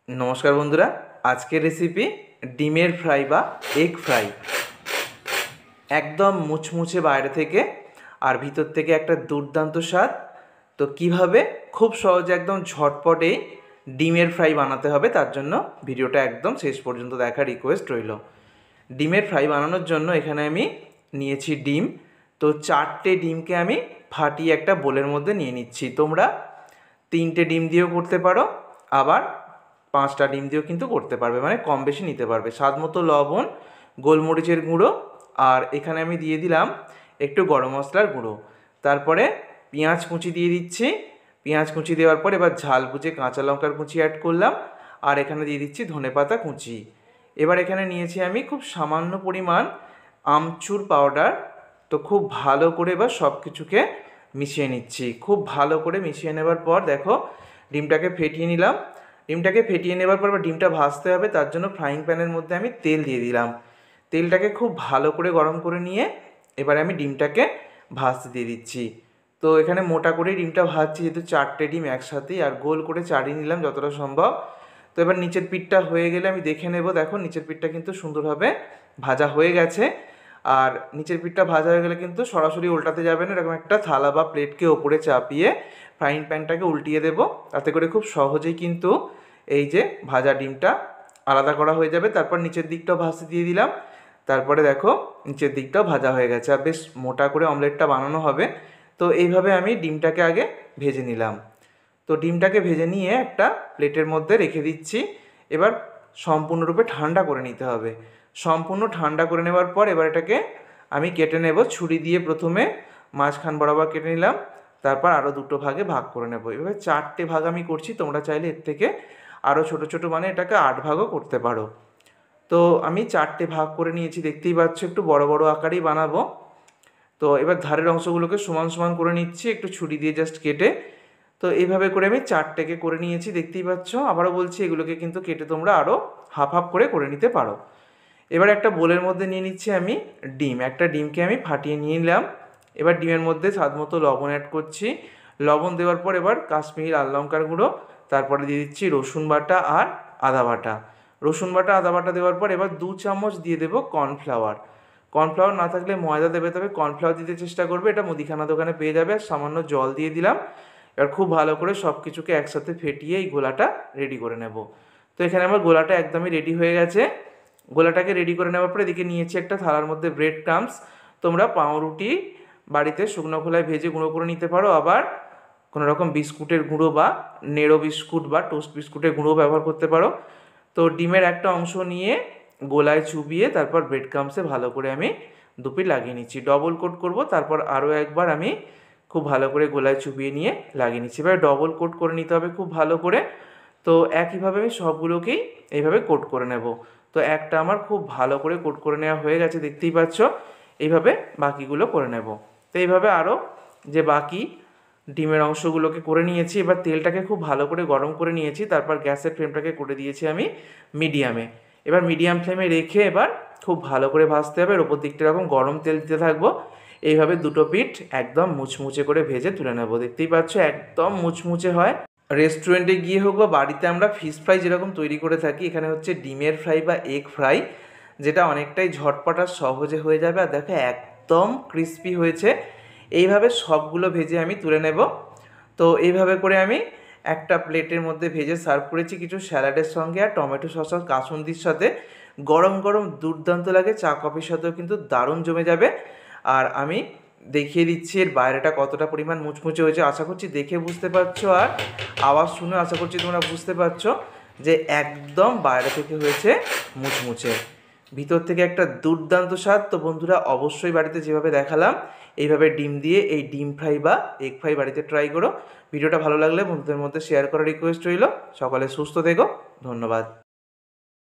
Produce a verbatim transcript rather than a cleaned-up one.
नमस्कार बंधुरा आज के रेसिपि डिमेर फ्राई बा एग फ्राई एकदम मुचमुचे बाहर थेके और भीतर थेके एकटा दुर्दान्त स्वाद। तो किभाबे खूब सहजे एकदम झटपट एई डिमेर फ्राई बानाते हबे तार जन्य भिडियोटा एकदम शेष पर्यन्त देखार रिक्वेस्ट रइल। डिमेर फ्राई बानानोर जन्य एखाने आमि नियेछि डिम। तो चारटे डिमके आमि फाटिये एकटा बोलेर मध्य निये निচ্ছি। तोमरा तीनटे डिम दिएও करते पारो आबार पाँचटा डिम दिएও किन्तु करते पारबे, माने कम बेशी निते पारबे। स्वाद मतो लवण, गोलमरिचेर गुঁড়ো और एखाने आमि दिए दिलाम एकटु गरम मशलार गुঁড়ো। तारपरे पेঁয়াজ कुचि दिए दिচ্ছি। पेঁয়াজ कुचि देওয়ার পর এবার ঝাল বুঝে কাঁচা লঙ্কার কুচি অ্যাড করলাম আর এখানে দিয়ে দিচ্ছি ধনেপাতা কুচি। এবার এখানে নিয়েছি আমি খুব সামান্য পরিমাণ আমচুর পাউডার। তো খুব ভালো করে এবার সব কিছুকে মিশিয়ে নিচ্ছি। খুব ভালো করে মিশিয়ে নেবার পর দেখো ডিমটাকে ফেটিয়ে নিলাম। ডিমটাকে ফেটিয়ে নেবার পর ডিমটা ভাজতে হবে, তার জন্য ফ্রাইং প্যানের মধ্যে আমি তেল দিয়ে দিলাম। তেলটাকে খুব ভালো করে গরম করে নিয়ে এবারে আমি ডিমটাকে ভাজতে দিয়ে দিচ্ছি। তো এখানে মোটা করে ডিমটা ভাজছি যেহেতু চারটে ডিম একসাথেই, আর গোল করে চাড়িয়ে নিলাম যতটা সম্ভব। তো এবার নিচের পিঠটা হয়ে গেলে আমি দেখে নেব। দেখো নিচের পিঠটা কিন্তু সুন্দরভাবে ভাজা হয়ে গেছে। আর নিচের পিঠটা ভাজা হয়ে গেলে কিন্তু সরাসরি উল্টাতে যাবে না, এরকম একটা থালা বা প্লেটকে ওপরে চাপিয়ে ফ্রাইং প্যানটাকে উল্টিয়ে দেব। তাতে করে খুব সহজেই কিন্তু এই যে ভাজা ডিমটা আলাদা করা হয়ে যাবে। তারপর নিচের দিকটাও ভাজতে দিয়ে দিলাম। তারপরে দেখো নিচের দিকটাও ভাজা হয়ে গেছে। আর বেশ মোটা করে অমলেটটা বানানো হবে। তো এইভাবে আমি ডিমটাকে আগে ভেজে নিলাম। তো ডিমটাকে ভেজে নিয়ে একটা প্লেটের মধ্যে রেখে দিচ্ছি। এবার সম্পূর্ণরূপে ঠান্ডা করে নিতে হবে। সম্পূর্ণ ঠান্ডা করে নেওয়ার পর এবার এটাকে আমি কেটে নেব। ছুরি দিয়ে প্রথমে মাঝখান বরাবর কেটে নিলাম, তারপর আরও দুটো ভাগে ভাগ করে নেব। এভাবে চারটে ভাগ আমি করছি, তোমরা চাইলে এর থেকে আরও ছোটো ছোটো মানে এটাকে আট ভাগও করতে পারো। তো আমি চারটে ভাগ করে নিয়েছি, দেখতেই পাচ্ছ একটু বড় বড় আকারেই বানাবো। তো এবার ধারের অংশগুলোকে সমান সমান করে নিচ্ছি একটু ছুরি দিয়ে জাস্ট কেটে। তো এইভাবে করে আমি চারটেকে করে নিয়েছি, দেখতেই পাচ্ছ। আবারও বলছি এগুলোকে কিন্তু কেটে তোমরা আরও হাফ হাফ করে করে নিতে পারো। এবার একটা বোলের মধ্যে নিয়ে নিচ্ছি আমি ডিম। একটা ডিমকে আমি ফাটিয়ে নিয়ে নিলাম। এবার ডিমের মধ্যে স্বাদ মতো লবণ অ্যাড করছি। লবণ দেওয়ার পর এবার কাশ্মীরি লাল লঙ্কার গুঁড়ো, তারপরে দিয়ে দিচ্ছি রসুন বাটা আর আদা বাটা। রসুন বাটা আদা বাটা দেওয়ার পর এবার দু চামচ দিয়ে দেবো কর্নফ্লাওয়ার। কর্নফ্লাওয়ার না থাকলে ময়দা দেবে, তবে কর্নফ্লাওয়ার দিতে চেষ্টা করবে, এটা মুদিখানা দোকানে পেয়ে যাবে। আর সামান্য জল দিয়ে দিলাম। এবার খুব ভালো করে সব কিছুকে একসাথে ফেটিয়ে এই গোলাটা রেডি করে নেব। তো এখানে আমার গোলাটা একদমই রেডি হয়ে গেছে। গোলাটাকে রেডি করে নেওয়ার পর এদিকে নিয়েছি একটা থালার মধ্যে ব্রেড ক্রাম্বস। তোমরা পাউরুটি বাড়িতে শুকনো খোলায় ভেজে গুঁড়ো করে নিতে পারো, আবার কোনো রকম বিস্কুটের গুঁড়ো বা নেড়ো বিস্কুট বা টোস্ট বিস্কুটের গুঁড়ো ব্যবহার করতে পারো। তো ডিমের একটা অংশ নিয়ে গোলায় চুবিয়ে তারপর ব্রেড ক্রাম্বসে ভালো করে আমি দুপিট লাগিয়ে নিচ্ছি। ডবল কোট করব, তারপর আরও একবার আমি খুব ভালো করে গোলায় চুবিয়ে নিয়ে লাগিয়ে নিচ্ছি। এবার ডবল কোট করে নিতে হবে খুব ভালো করে। তো একইভাবে আমি সবগুলোকেই এইভাবে কোট করে নেব। তো একটা আমার খুব ভালো করে কোট করে নেওয়া হয়ে গেছে, দেখতেই পাচ্ছ। এইভাবে বাকিগুলো করে নেব। তো এইভাবে আরও যে বাকি ডিমের অংশগুলোকে করে নিয়েছি। এবার তেলটাকে খুব ভালো করে গরম করে নিয়েছি, তারপর গ্যাসের ফ্লেমটাকে করে দিয়েছি আমি মিডিয়ামে। এবার মিডিয়াম ফ্লেমে রেখে এবার খুব ভালো করে ভাজতে হবে। এর ওপর দিকটা এরকম গরম তেল দিতে থাকবো। এইভাবে দুটো পিঠ একদম মুচমুচে করে ভেজে তুলে নেব। দেখতেই পাচ্ছ একদম মুচমুচে হয়। রেস্টুরেন্টে গিয়ে হোক বা বাড়িতে আমরা ফিশ ফ্রাই যেরকম তৈরি করে থাকি, এখানে হচ্ছে ডিমের ফ্রাই বা এগ ফ্রাই, যেটা অনেকটাই ঝটপট আর সহজে হয়ে যাবে। আর দেখো একদম ক্রিস্পি হয়েছে। এইভাবে সবগুলো ভেজে আমি তুলে নেব। তো এইভাবে করে আমি একটা প্লেটের মধ্যে ভেজে সার্ভ করেছি কিছু স্যালাডের সঙ্গে আর টমেটো সস আর কাসুন্দির সাথে। গরম গরম দুর্দান্ত লাগে, চা কফির সাথেও কিন্তু দারুণ জমে যাবে। আর আমি দেখিয়ে দিচ্ছি এর বাইরেটা কতটা পরিমাণ মুচমুচে হয়েছে। আশা করছি দেখে বুঝতে পারছো, আর আওয়াজ শুনে আশা করছি তোমরা বুঝতে পারছো যে একদম বাইরে থেকে হয়েছে মুচমুচে, ভিতর থেকে একটা দুর্দান্ত স্বাদ। তো বন্ধুরা অবশ্যই বাড়িতে যেভাবে দেখালাম এইভাবে ডিম দিয়ে এই ডিম ফ্রাই বা এগ ফ্রাই বাড়িতে ট্রাই করো। ভিডিওটা ভালো লাগলে বন্ধুদের মধ্যে শেয়ার করার রিকোয়েস্ট রইল। সকলে সুস্থ থেকো, ধন্যবাদ।